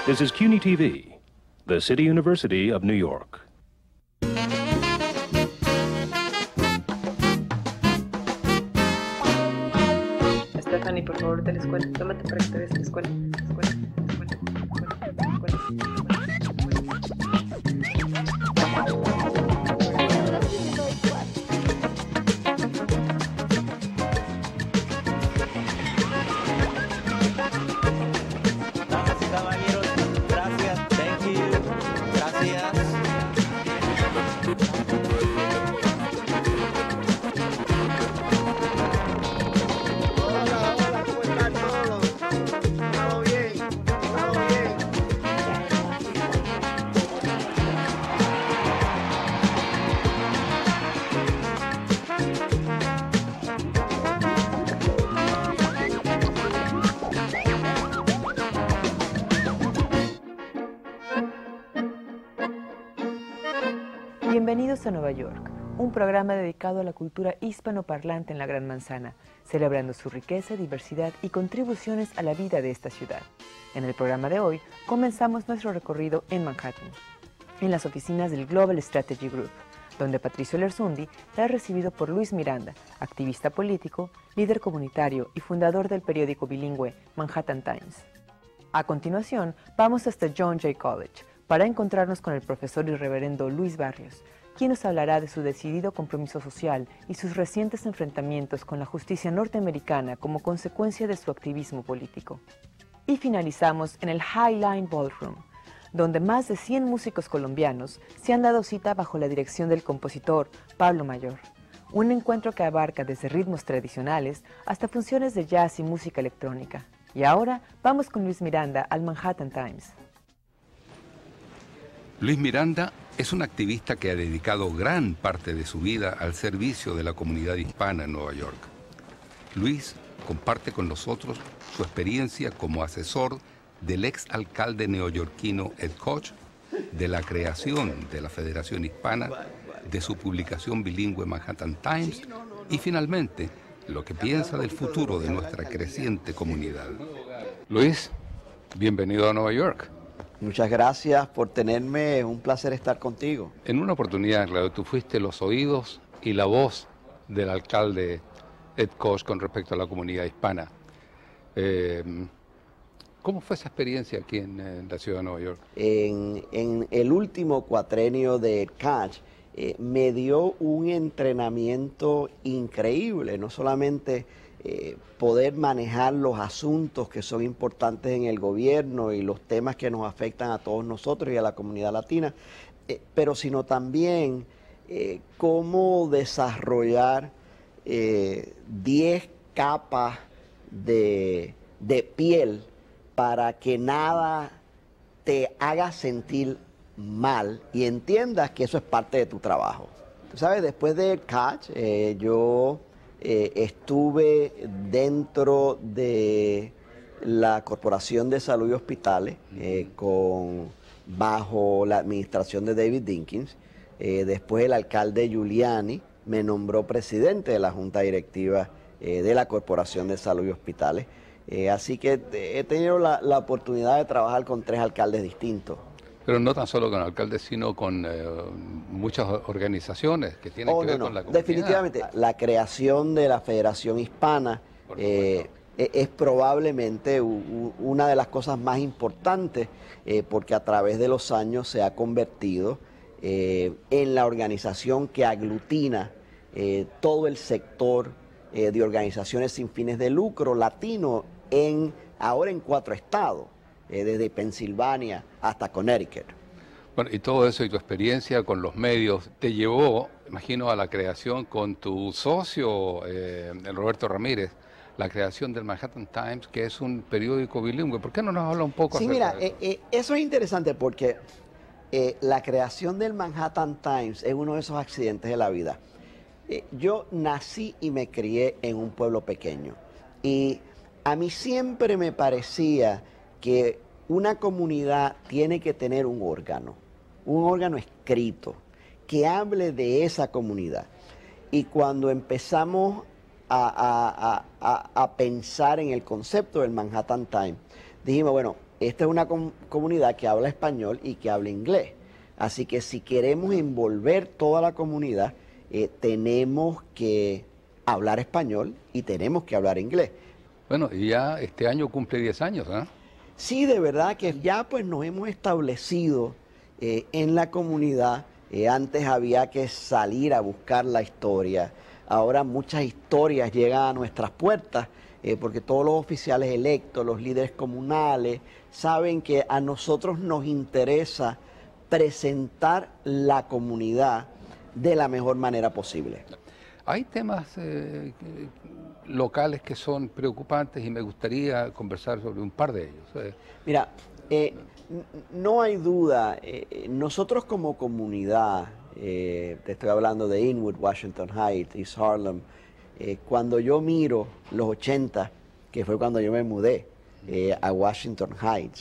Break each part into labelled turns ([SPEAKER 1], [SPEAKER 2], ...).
[SPEAKER 1] This is CUNY TV, the City University of New York.
[SPEAKER 2] Stephanie, por favor, de la escuela. Tómate para que te veas en la escuela.
[SPEAKER 3] Damas y caballeros, gracias, thank you, gracias.
[SPEAKER 4] Hola, ¿cómo están todos? ¿Todo bien? ¿Todo bien?
[SPEAKER 2] Bienvenidos a Nueva York, un programa dedicado a la cultura hispanoparlante en la Gran Manzana, celebrando su riqueza, diversidad y contribuciones a la vida de esta ciudad. En el programa de hoy, comenzamos nuestro recorrido en Manhattan, en las oficinas del Global Strategy Group, donde Patricio Lersundi ha recibido por Luis Miranda, activista político, líder comunitario y fundador del periódico bilingüe Manhattan Times. A continuación, vamos hasta John Jay College para encontrarnos con el profesor y reverendo Luis Barrios, quien nos hablará de su decidido compromiso social y sus recientes enfrentamientos con la justicia norteamericana como consecuencia de su activismo político. Y finalizamos en el Highline Ballroom, donde más de 100 músicos colombianos se han dado cita bajo la dirección del compositor Pablo Mayor. Un encuentro que abarca desde ritmos tradicionales hasta funciones de jazz y música electrónica. Y ahora vamos con Luis Miranda al Manhattan Times.
[SPEAKER 5] Luis Miranda es un activista que ha dedicado gran parte de su vida al servicio de la comunidad hispana en Nueva York. Luis comparte con nosotros su experiencia como asesor del ex alcalde neoyorquino Ed Koch, de la creación de la Federación Hispana, de su publicación bilingüe Manhattan Times y finalmente lo que piensa del futuro de nuestra creciente comunidad. Luis, bienvenido a Nueva York.
[SPEAKER 4] Muchas gracias por tenerme, es un placer estar contigo.
[SPEAKER 5] En una oportunidad, claro, tú fuiste los oídos y la voz del alcalde Ed Koch con respecto a la comunidad hispana. ¿Cómo fue esa experiencia aquí en la ciudad de Nueva York?
[SPEAKER 4] En el último cuatrenio de Ed Koch, me dio un entrenamiento increíble, no solamente poder manejar los asuntos que son importantes en el gobierno y los temas que nos afectan a todos nosotros y a la comunidad latina, pero sino también cómo desarrollar 10 capas de piel para que nada te haga sentir mal y entiendas que eso es parte de tu trabajo. Tú sabes, después de Koch, yo estuve dentro de la Corporación de Salud y Hospitales bajo la administración de David Dinkins. Después el alcalde Giuliani me nombró presidente de la Junta Directiva de la Corporación de Salud y Hospitales. Así que he tenido la oportunidad de trabajar con 3 alcaldes distintos.
[SPEAKER 5] Pero no tan solo con alcaldes, sino con muchas organizaciones que tienen que ver con la comunidad.
[SPEAKER 4] Definitivamente, la creación de la Federación Hispana es probablemente una de las cosas más importantes porque a través de los años se ha convertido en la organización que aglutina todo el sector de organizaciones sin fines de lucro latino ahora en 4 estados. Desde Pensilvania hasta Connecticut.
[SPEAKER 5] Bueno, y todo eso y tu experiencia con los medios te llevó, imagino, a la creación con tu socio, Roberto Ramírez, la creación del Manhattan Times, que es un periódico bilingüe. ¿Por qué no nos habla un poco acerca de eso?
[SPEAKER 4] Eso es interesante porque la creación del Manhattan Times es uno de esos accidentes de la vida. Yo nací y me crié en un pueblo pequeño y a mí siempre me parecía que una comunidad tiene que tener un órgano escrito que hable de esa comunidad. Y cuando empezamos a pensar en el concepto del Manhattan Times, dijimos, bueno, esta es una comunidad que habla español y que habla inglés. Así que si queremos envolver toda la comunidad, tenemos que hablar español y tenemos que hablar inglés.
[SPEAKER 5] Bueno, y ya este año cumple 10 años, ¿eh?
[SPEAKER 4] Sí, de verdad que ya pues nos hemos establecido en la comunidad. Antes había que salir a buscar la historia. Ahora muchas historias llegan a nuestras puertas porque todos los oficiales electos, los líderes comunales, saben que a nosotros nos interesa presentar la comunidad de la mejor manera posible.
[SPEAKER 5] Hay temas locales que son preocupantes y me gustaría conversar sobre un par de ellos.
[SPEAKER 4] Mira, no hay duda, nosotros como comunidad, te estoy hablando de Inwood, Washington Heights, East Harlem, cuando yo miro los 80, que fue cuando yo me mudé a Washington Heights,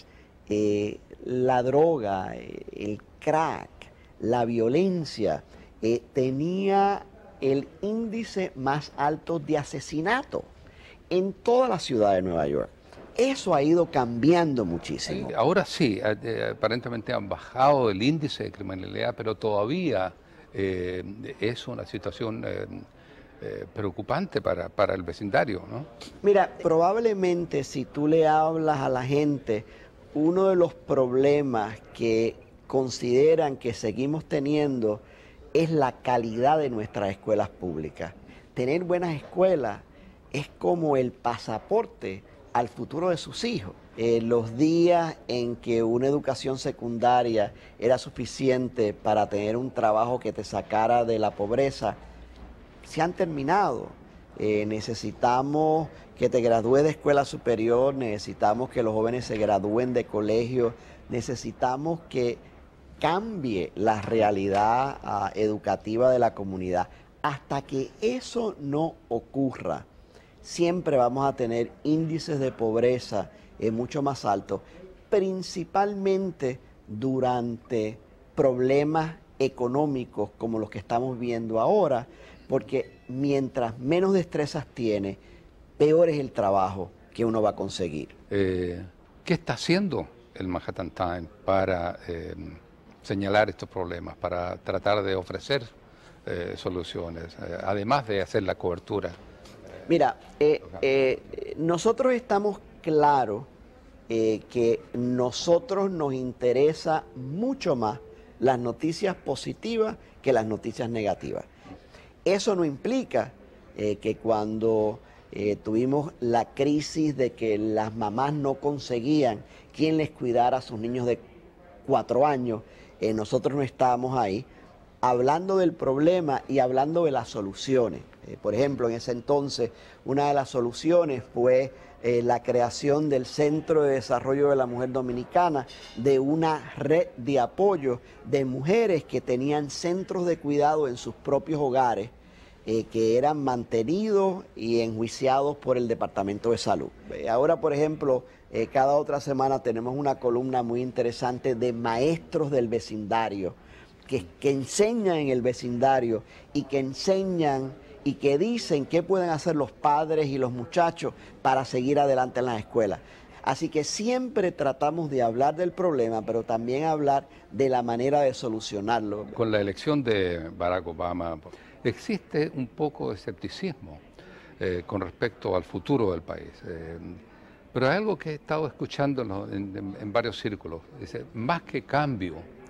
[SPEAKER 4] la droga, el crack, la violencia, tenía el índice más alto de asesinato en toda la ciudad de Nueva York. Eso ha ido cambiando muchísimo.
[SPEAKER 5] Sí, ahora sí, aparentemente han bajado el índice de criminalidad, pero todavía es una situación preocupante para el vecindario, ¿no?
[SPEAKER 4] Mira, probablemente si tú le hablas a la gente, uno de los problemas que consideran que seguimos teniendo es la calidad de nuestras escuelas públicas. Tener buenas escuelas es como el pasaporte al futuro de sus hijos. Los días en que una educación secundaria era suficiente para tener un trabajo que te sacara de la pobreza, se han terminado. Necesitamos que te gradúes de escuela superior, necesitamos que los jóvenes se gradúen de colegio, necesitamos que cambie la realidad educativa de la comunidad. Hasta que eso no ocurra, siempre vamos a tener índices de pobreza mucho más altos, principalmente durante problemas económicos como los que estamos viendo ahora, porque mientras menos destrezas tiene, peor es el trabajo que uno va a conseguir.
[SPEAKER 5] ¿Qué está haciendo el Manhattan Times para señalar estos problemas, para tratar de ofrecer soluciones, además de hacer la cobertura?
[SPEAKER 4] Mira, nosotros estamos claros que nosotros nos interesa mucho más las noticias positivas que las noticias negativas. Eso no implica que cuando tuvimos la crisis de que las mamás no conseguían quien les cuidara a sus niños de 4 años, nosotros no estábamos ahí hablando del problema y hablando de las soluciones. Por ejemplo, en ese entonces, una de las soluciones fue la creación del Centro de Desarrollo de la Mujer Dominicana, de una red de apoyo de mujeres que tenían centros de cuidado en sus propios hogares, que eran mantenidos y enjuiciados por el Departamento de Salud. Ahora, por ejemplo, cada otra semana tenemos una columna muy interesante de maestros del vecindario, que enseñan en el vecindario y que enseñan y que dicen qué pueden hacer los padres y los muchachos para seguir adelante en las escuelas. Así que siempre tratamos de hablar del problema, pero también hablar de la manera de solucionarlo.
[SPEAKER 5] Con la elección de Barack Obama, existe un poco de escepticismo con respecto al futuro del país. Pero hay algo que he estado escuchando en varios círculos. Dice, más que cambio,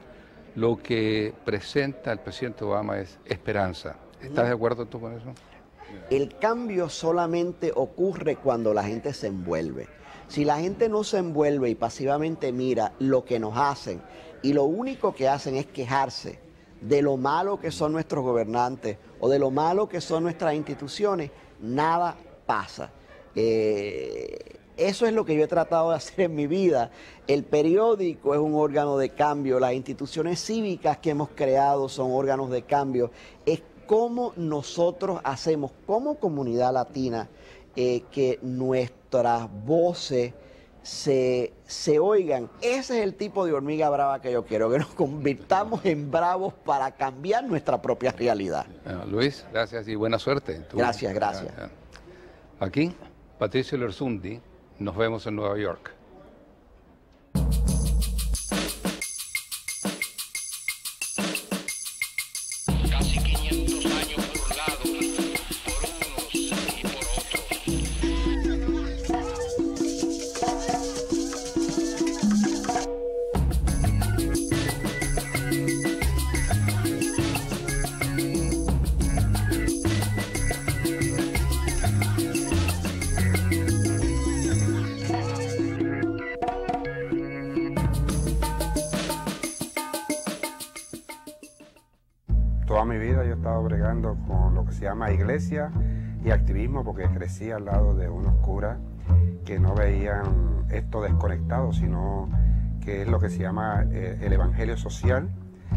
[SPEAKER 5] lo que presenta el presidente Obama es esperanza. ¿Estás de acuerdo tú con eso?
[SPEAKER 4] El cambio solamente ocurre cuando la gente se envuelve. Si la gente no se envuelve y pasivamente mira lo que nos hacen y lo único que hacen es quejarse de lo malo que son nuestros gobernantes o de lo malo que son nuestras instituciones, nada pasa. Eso es lo que yo he tratado de hacer en mi vida. El periódico es un órgano de cambio, las instituciones cívicas que hemos creado son órganos de cambio. Es cómo nosotros hacemos como comunidad latina que nuestras voces se oigan. Ese es el tipo de hormiga brava que yo quiero, que nos convirtamos en bravos para cambiar nuestra propia realidad.
[SPEAKER 5] Luis, gracias y buena suerte.
[SPEAKER 4] Gracias, gracias.
[SPEAKER 5] Aquí, Patricio Lersundi, nos vemos en Nueva York.
[SPEAKER 6] mi vida yo he estado bregando con lo que se llama iglesia y activismo, porque crecí al lado de unos curas que no veían esto desconectado, sino que es lo que se llama el evangelio social,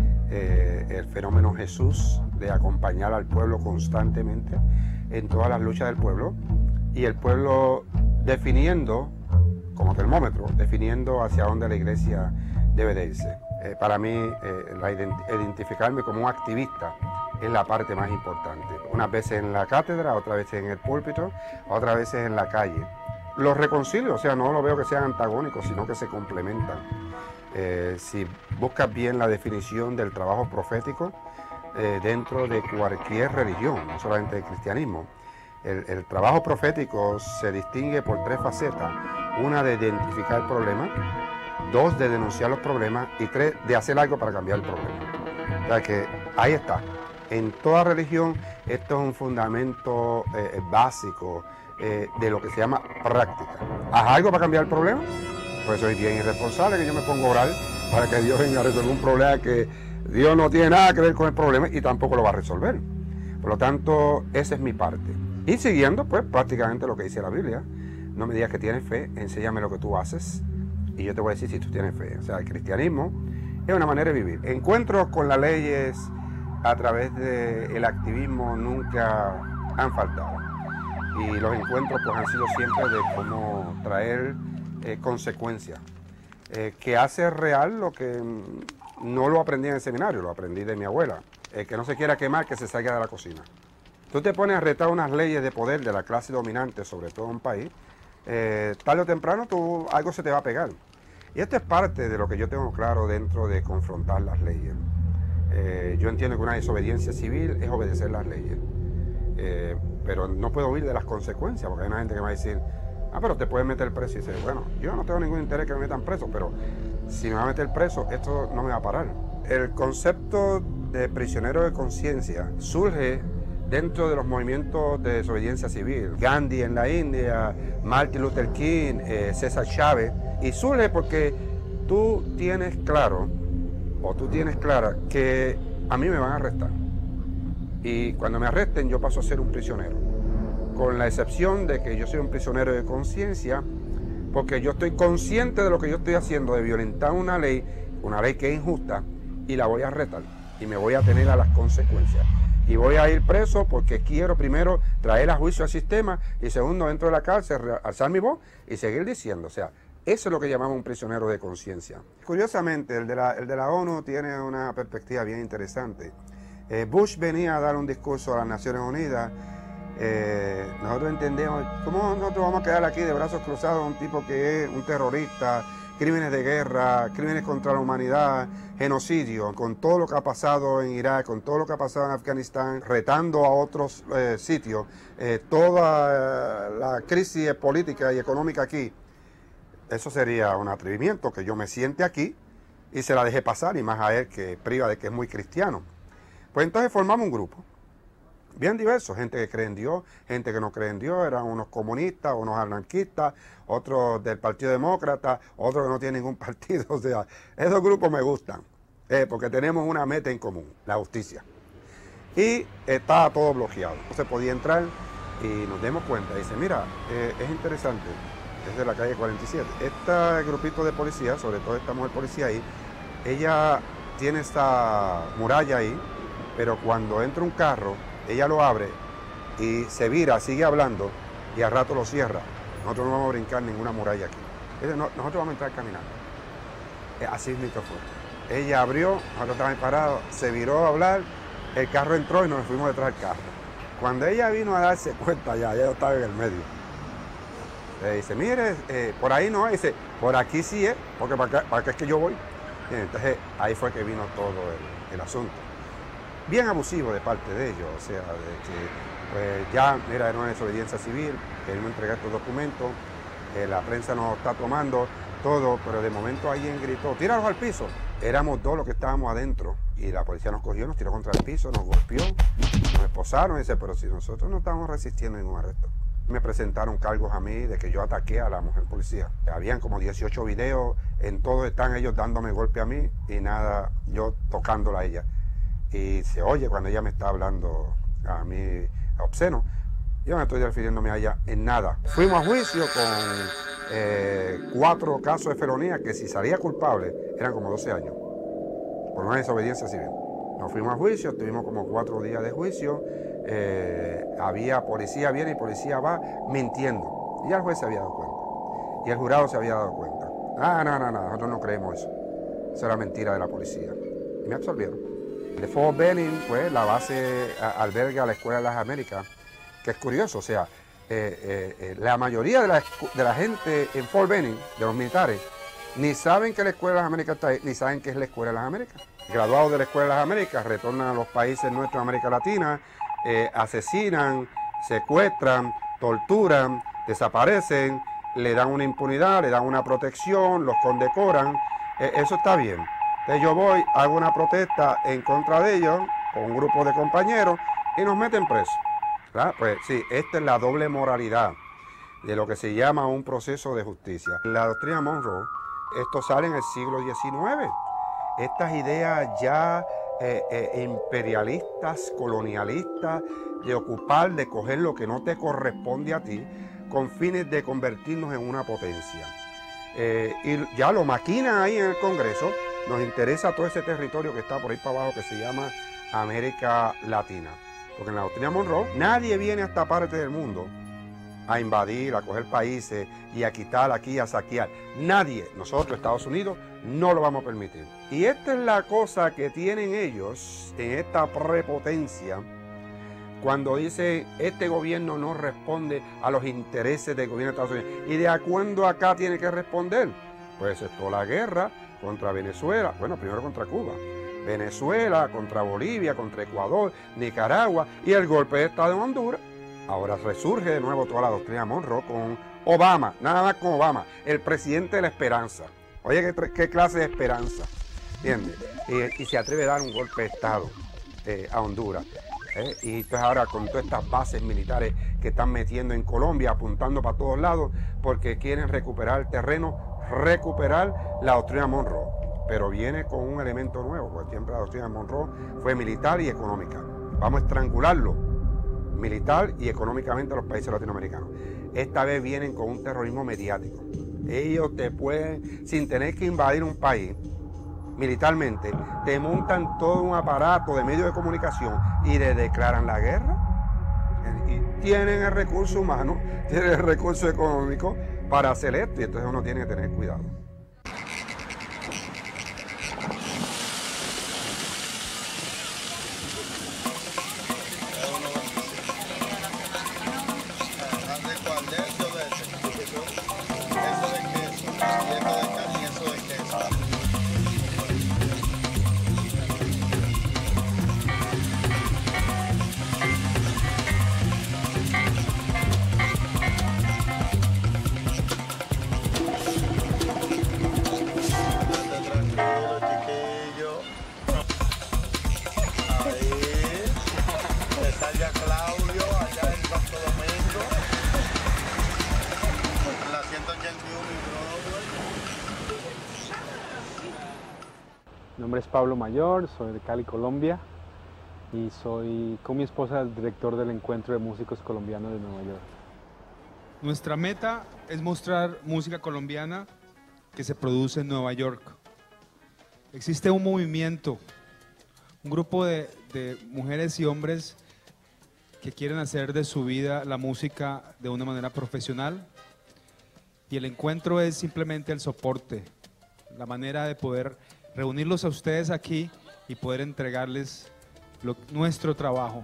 [SPEAKER 6] el fenómeno Jesús de acompañar al pueblo constantemente en todas las luchas del pueblo, y el pueblo definiendo, como termómetro, definiendo hacia dónde la iglesia debe de irse. Para mí, identificarme como un activista es la parte más importante. Unas veces en la cátedra, otras veces en el púlpito, otras veces en la calle. Los reconcilio, o sea, no lo veo que sean antagónicos, sino que se complementan. Si buscas bien la definición del trabajo profético dentro de cualquier religión, no solamente el cristianismo, el trabajo profético se distingue por 3 facetas. Una, de identificar el problema; 2, de denunciar los problemas; y 3, de hacer algo para cambiar el problema. O sea que ahí está. En toda religión esto es un fundamento básico de lo que se llama práctica. ¿Haz algo para cambiar el problema? Pues soy bien irresponsable que yo me pongo a orar para que Dios venga a resolver un problema que Dios no tiene nada que ver con el problema y tampoco lo va a resolver. Por lo tanto, esa es mi parte. Y siguiendo, pues, prácticamente lo que dice la Biblia. No me digas que tienes fe, enséñame lo que tú haces y yo te voy a decir si tú tienes fe. O sea, el cristianismo es una manera de vivir. Encuentros con las leyes a través del activismo nunca han faltado. Y los encuentros pues han sido siempre de cómo traer consecuencias. Que hace real lo que no lo aprendí en el seminario, lo aprendí de mi abuela. Que no se quiera quemar, que se salga de la cocina. Tú te pones a retar unas leyes de poder de la clase dominante, sobre todo en un país, tarde o temprano algo se te va a pegar. Y esto es parte de lo que yo tengo claro dentro de confrontar las leyes. Yo entiendo que una desobediencia civil es obedecer las leyes, pero no puedo huir de las consecuencias, porque hay una gente que me va a decir, pero te pueden meter preso. Y dice, bueno, yo no tengo ningún interés que me metan preso, pero si me va a meter preso, esto no me va a parar. El concepto de prisionero de conciencia surge dentro de los movimientos de desobediencia civil. Gandhi en la India, Martin Luther King, César Chávez. Y surge porque tú tienes claro, o tú tienes clara, que a mí me van a arrestar. Y cuando me arresten yo paso a ser un prisionero. Con la excepción de que yo soy un prisionero de conciencia, porque yo estoy consciente de lo que yo estoy haciendo, de violentar una ley que es injusta, y la voy a retar. Y me voy a tener a las consecuencias. Y voy a ir preso porque quiero, primero, traer a juicio al sistema, y segundo, dentro de la cárcel, alzar mi voz y seguir diciendo. O sea, eso es lo que llamamos un prisionero de conciencia. Curiosamente, el de la ONU tiene una perspectiva bien interesante. Bush venía a dar un discurso a las Naciones Unidas. Nosotros entendemos, ¿cómo nosotros vamos a quedar aquí de brazos cruzados a un tipo que es un terrorista, crímenes de guerra, crímenes contra la humanidad, genocidio, con todo lo que ha pasado en Irak, con todo lo que ha pasado en Afganistán, retando a otros sitios, toda la crisis política y económica aquí? Eso sería un atrevimiento, que yo me siente aquí y se la deje pasar, y más a él, que priva de que es muy cristiano. Pues entonces formamos un grupo bien diverso, gente que cree en Dios, gente que no cree en Dios, eran unos comunistas, unos anarquistas, otros del Partido Demócrata, otros que no tienen ningún partido. O sea, esos grupos me gustan, porque tenemos una meta en común, la justicia. Y estaba todo bloqueado, no se podía entrar, y nos dimos cuenta, dice, mira, es interesante, es de la calle 47. Este grupito de policía, sobre todo esta mujer policía ahí, ella tiene esta muralla ahí, pero cuando entra un carro, ella lo abre y se vira, sigue hablando, y al rato lo cierra. Nosotros no vamos a brincar ninguna muralla aquí. Nosotros vamos a entrar caminando. Así es mi fue. Ella abrió, nosotros estábamos parados, se viró a hablar, el carro entró y nos fuimos detrás del carro. Cuando ella vino a darse cuenta, ya yo estaba en el medio. Le dice, mire, por ahí no es. Dice, por aquí sí es, porque para acá es que yo voy. Y entonces ahí fue que vino todo el asunto. Bien abusivo de parte de ellos, o sea, de que pues ya, mira, era una desobediencia civil, queremos entregar estos documentos, la prensa nos está tomando todo, pero de momento alguien gritó, tíralos al piso. Éramos 2 los que estábamos adentro, y la policía nos cogió, nos tiró contra el piso, nos golpeó, nos esposaron, y dice, pero si nosotros no estamos resistiendo ningún arresto. Me presentaron cargos a mí de que yo ataqué a la mujer policía. Habían como 18 videos, en todos están ellos dándome golpe a mí, y nada, yo tocándola a ella. y se oye cuando ella me está hablando a mí obsceno. Yo no estoy refiriéndome a ella en nada. Fuimos a juicio con 4 casos de felonía que si salía culpable eran como 12 años por una desobediencia civil. Nos fuimos a juicio, tuvimos como 4 días de juicio. Había policía viene y policía va mintiendo. Y ya el juez se había dado cuenta. Y el jurado se había dado cuenta. No, nosotros no creemos eso. Eso era mentira de la policía. Y me absolvieron. De Fort Benning, pues la base alberga la Escuela de las Américas, que es curioso, o sea, la mayoría de la gente en Fort Benning, de los militares, ni saben que la Escuela de las Américas está ahí, ni saben qué es la Escuela de las Américas. Graduados de la Escuela de las Américas, retornan a los países nuestros de América Latina, asesinan, secuestran, torturan, desaparecen, le dan una impunidad, le dan una protección, los condecoran. Eso está bien. Entonces yo voy, hago una protesta en contra de ellos, con un grupo de compañeros, y nos meten presos. ¿Verdad? Pues sí, esta es la doble moralidad de lo que se llama un proceso de justicia. La doctrina Monroe, esto sale en el siglo XIX. Estas ideas ya imperialistas, colonialistas, de ocupar, de coger lo que no te corresponde a ti, con fines de convertirnos en una potencia. Y ya lo maquinan ahí en el Congreso. Nos interesa todo ese territorio que está por ahí para abajo, que se llama América Latina. Porque en la doctrina Monroe, nadie viene a esta parte del mundo a invadir, a coger países y a quitar aquí, a saquear. Nadie, nosotros, Estados Unidos, no lo vamos a permitir. Y esta es la cosa que tienen ellos en esta prepotencia, cuando dice este gobierno no responde a los intereses del gobierno de Estados Unidos. ¿Y de a cuándo acá tiene que responder? Pues esto, la guerra contra Venezuela, bueno, primero contra Cuba, Venezuela, contra Bolivia, contra Ecuador, Nicaragua y el golpe de Estado en Honduras. Ahora resurge de nuevo toda la doctrina Monroe con Obama, nada más con Obama, el presidente de la esperanza. Oye, ¿qué clase de esperanza? ¿Entiendes? Y se atreve a dar un golpe de Estado a Honduras. Y entonces ahora con todas estas bases militares que están metiendo en Colombia, apuntando para todos lados, porque quieren recuperar el terreno, recuperar la doctrina Monroe. Pero viene con un elemento nuevo, porque siempre la doctrina Monroe fue militar y económica. Vamos a estrangularlo, militar y económicamente a los países latinoamericanos. Esta vez vienen con un terrorismo mediático. Ellos te pueden, sin tener que invadir un país, militarmente, te montan todo un aparato de medios de comunicación y le declaran la guerra. Y tienen el recurso humano, tienen el recurso económico para hacer esto, y entonces uno tiene que tener cuidado.
[SPEAKER 7] Mi nombre es Pablo Mayor, soy de Cali, Colombia, y soy con mi esposa el director del Encuentro de Músicos Colombianos de Nueva York.
[SPEAKER 8] Nuestra meta es mostrar música colombiana que se produce en Nueva York. Existe un movimiento, un grupo de mujeres y hombres que quieren hacer de su vida la música de una manera profesional, y el encuentro es simplemente el soporte, la manera de poder reunirlos a ustedes aquí y poder entregarles nuestro trabajo.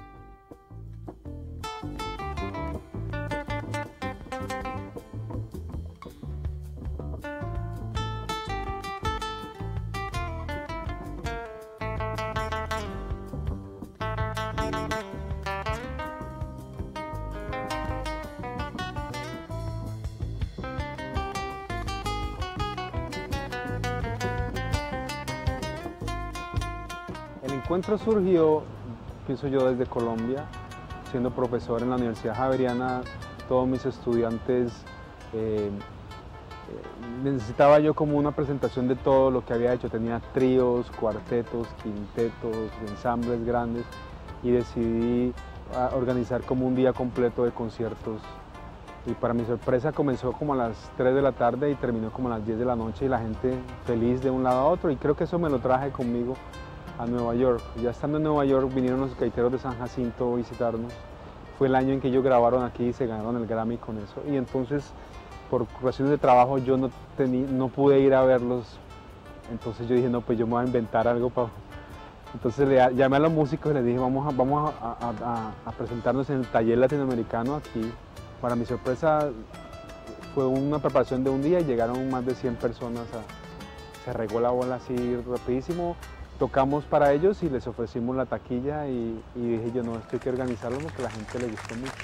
[SPEAKER 7] El encuentro surgió, pienso yo, desde Colombia, siendo profesor en la Universidad Javeriana. Todos mis estudiantes necesitaba yo como una presentación de todo lo que había hecho. Tenía tríos, cuartetos, quintetos, ensambles grandes y decidí organizar como un día completo de conciertos. Y para mi sorpresa comenzó como a las 3 de la tarde y terminó como a las 10 de la noche y la gente feliz de un lado a otro, y creo que eso me lo traje conmigo a Nueva York. Ya estando en Nueva York vinieron los gaiteros de San Jacinto a visitarnos. Fue el año en que ellos grabaron aquí y se ganaron el Grammy con eso. Y entonces, por razones de trabajo, yo no pude ir a verlos. Entonces yo dije, no, pues yo me voy a inventar algo para... Entonces llamé a los músicos y les dije, vamos a presentarnos en el taller latinoamericano aquí. Para mi sorpresa, fue una preparación de un día y llegaron más de 100 personas. Se regó la bola así rapidísimo. Tocamos para ellos y les ofrecimos la taquilla y dije yo, no, esto hay que organizarlo porque a la gente le gustó mucho.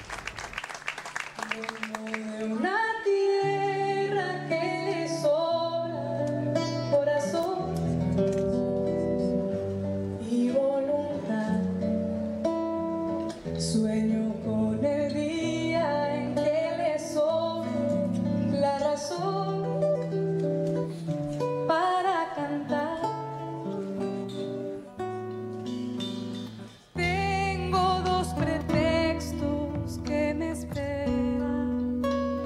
[SPEAKER 9] Una tierra que le sobra corazón y voluntad, sueño con el día en que le sobre la razón para cantar. Tengo dos pretextos que me esperan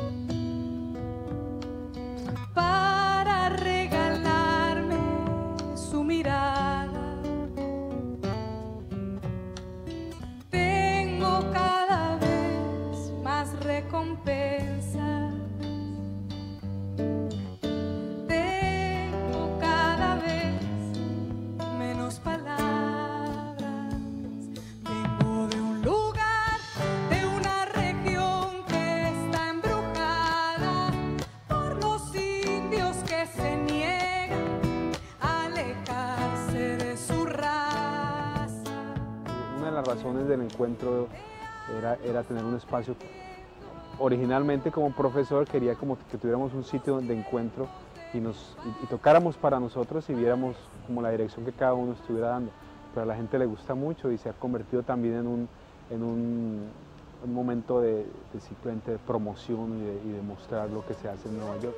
[SPEAKER 9] para regalarme su mirada. Tengo cada vez más recompensa. Tengo cada vez menos palabras. Vengo de un lugar, de una región que está embrujada por los indios que se niegan a alejarse de su raza.
[SPEAKER 7] Una de las razones del encuentro era tener un espacio. Originalmente como profesor quería como que tuviéramos un sitio de encuentro y tocáramos para nosotros y viéramos como la dirección que cada uno estuviera dando. Pero a la gente le gusta mucho y se ha convertido también en un momento de simplemente de promoción y de mostrar lo que se hace en Nueva York.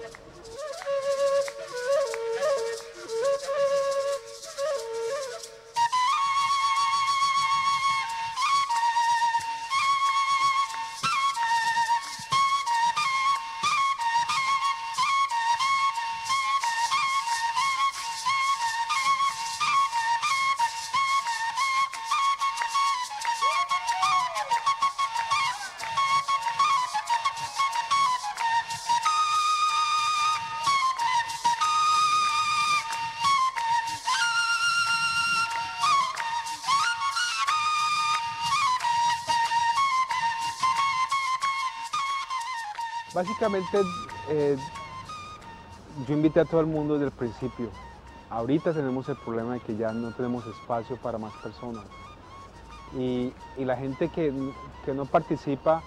[SPEAKER 7] Básicamente, yo invité a todo el mundo desde el principio. Ahorita tenemos el problema de que ya no tenemos espacio para más personas. Y la gente que no participa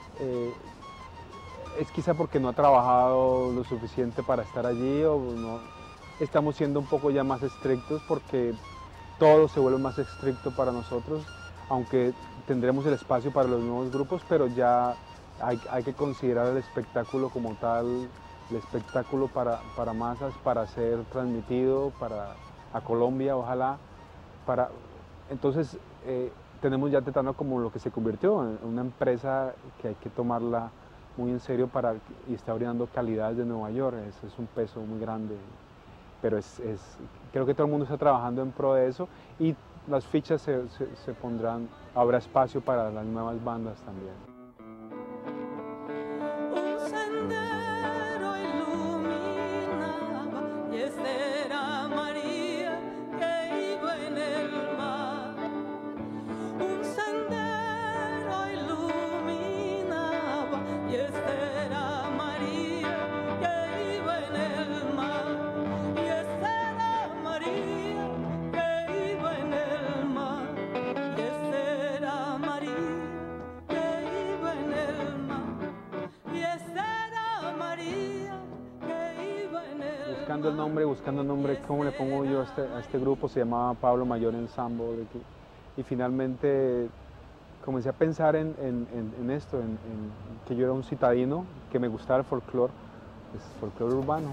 [SPEAKER 7] es quizá porque no ha trabajado lo suficiente para estar allí, o no. Estamos siendo un poco ya más estrictos porque todo se vuelve más estricto para nosotros, aunque tendremos el espacio para los nuevos grupos, pero ya hay que considerar el espectáculo como tal, el espectáculo para masas, para ser transmitido a Colombia, ojalá. Entonces tenemos ya Tetano como lo que se convirtió en una empresa que hay que tomarla muy en serio y está brindando calidad de Nueva York. Eso es un peso muy grande, pero creo que todo el mundo está trabajando en pro de eso y las fichas se pondrán, habrá espacio para las nuevas bandas también. Buscando el nombre, ¿cómo le pongo yo a este grupo? Se llamaba Pablo Mayor Ensemble, y finalmente comencé a pensar en esto, en que yo era un citadino, que me gustaba el folclore, es folclore urbano.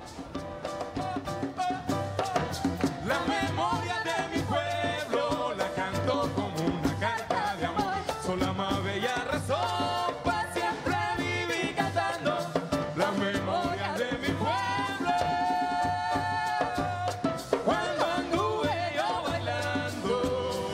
[SPEAKER 9] La memoria de mi pueblo la canto como una carta de amor. Son la más bella razón para siempre vivir cantando. La memoria de mi pueblo. Cuando anduve yo bailando.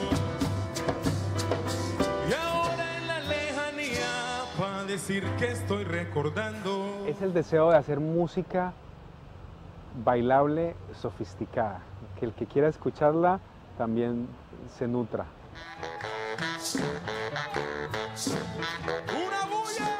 [SPEAKER 9] Y ahora en la lejanía para decir que estoy recordando.
[SPEAKER 7] Es el deseo de hacer música bailable, sofisticada, que el que quiera escucharla también se nutra.
[SPEAKER 9] ¡Una bulla!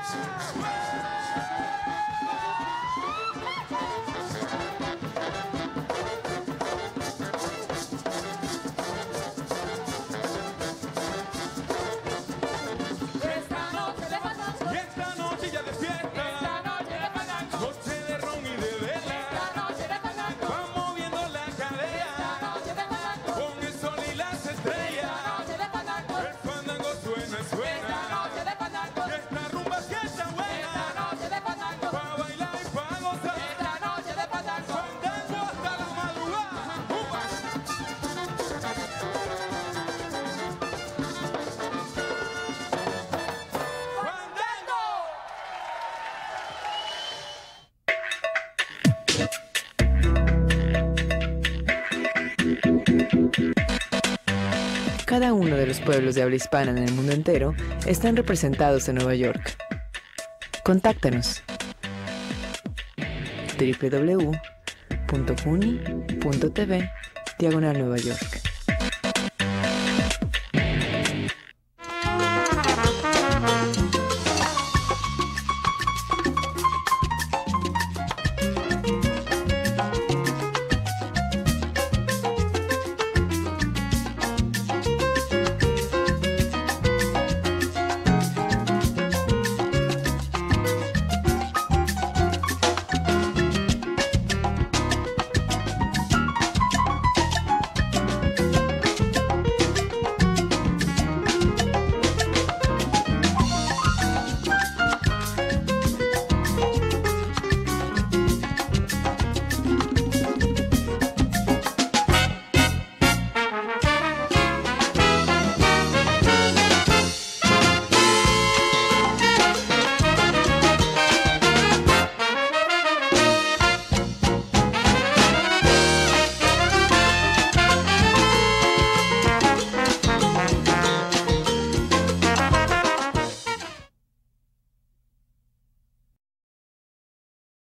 [SPEAKER 9] Esta noche de fandango. Y esta noche ya despierta. Esta noche de fandango. Noche de ron y de vela. Esta noche de fandango. Va moviendo la cadera. Esta noche de fandango. Con el sol y las estrellas. Esta noche de fandango. El fandango suena, suena. Esta noche de fandango. Y esta rumba que está buena. Esta noche de fandango. Pa' bailar y pa' gozar. Esta noche de fandango. Fandango hasta la madrugada. ¡Upa! ¡Fandango!
[SPEAKER 2] Cada uno de los pueblos de habla hispana en el mundo entero están representados en Nueva York. Contáctanos. www.funi.tv/Nueva York.